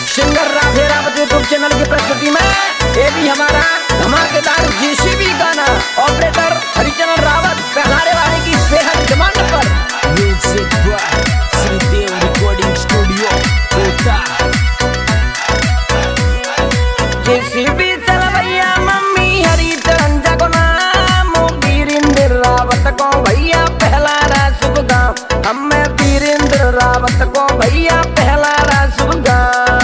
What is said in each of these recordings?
Singer Radhe Rawat YouTube channel की प्रस्तुति में ये भी हमारा धमाकेदार जेसीबी गाना ऑपरेटर हरिचरण रावत पहनारे वाले की बेहद डिमांड पर music by Shridev recording studio Kota. JCB चलवैया मम्मी हरिचरण जगो नाम वीरेंद्र रावत को भैया पहला रा शुभ गाँव हमें वीरेंद्र रावत को भैया पहला रा शुभ गाँव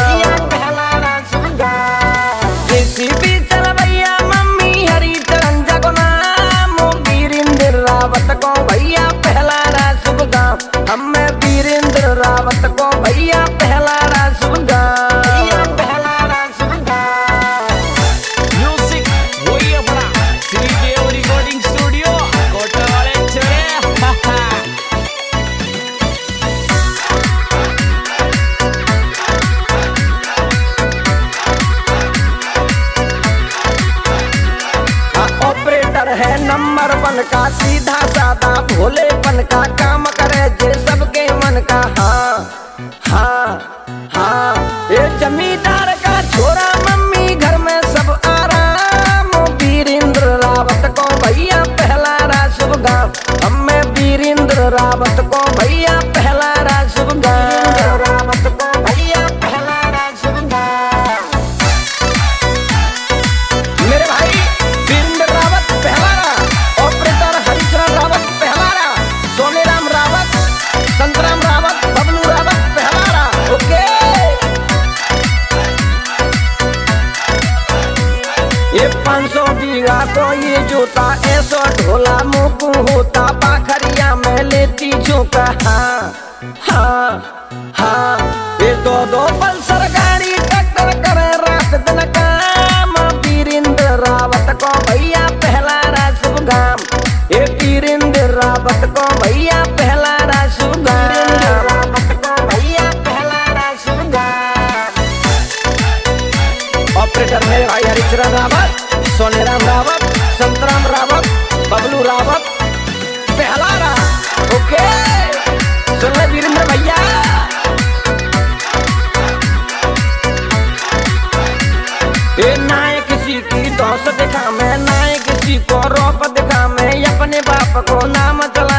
जेसीबी चलवैया मम्मी हरिचरण जगो नाम वीरेंद्र रावत को भैया पहला रा शुभ गाँव हमें वीरेंद्र रावत को भैया पहला रा शुभ गाँव पहला रा शुभ गाँव। म्यूजिक वही अपना श्रीदेव रिकॉर्डिंग स्टूडियो कोटा वाले छोरे। ऑपरेटर है नंबर 1 का सीधा साधा भोलेपन का काम करे जे सबके मन का। हाँ हाँ हाँ ये जमींदार का छोरा मम्मी घर में सब आराम वीरेंद्र रावत को भैया पहला रा शुभ गाँव हमें वीरेंद्र रावत को भैया पहला रा शुभ गाँव रावत को भैया पहला रा शुभ गाँव। मेरे भाई वीरेंद्र रावत पहला रा ऑपरेटर हरिचरण रावत पहला रा सोनेराम रावत संतराम रावत बबलू रावत पहला रा। ओके ये 500 बीघा को ये जोता ऐसो ढोला मुकु होता पाखरिया में लेती झोंका। हाँ हाँ हाँ ये दो पल्सर गाड़ी ट्रैक्टर करे रात दिन काम वीरेंद्र रावत को भैया पहला रा शुभ गाँव ये वीरेंद्र रावत को भैया पहला रा शुभ गाँव रावत को भैया पहला रा शुभ गाँव। ऑपरेटर मेरे भाई हरिचरण रावत सोनेराम रावत संतराम रावत बबलू रावत पहला रा। ओके सुन ले वीरेंद्र भैया। ये नाय किसी की दोस्त दिखा मैं नाय किसी को रोप दिखा मैं अपने बाप को नाम चला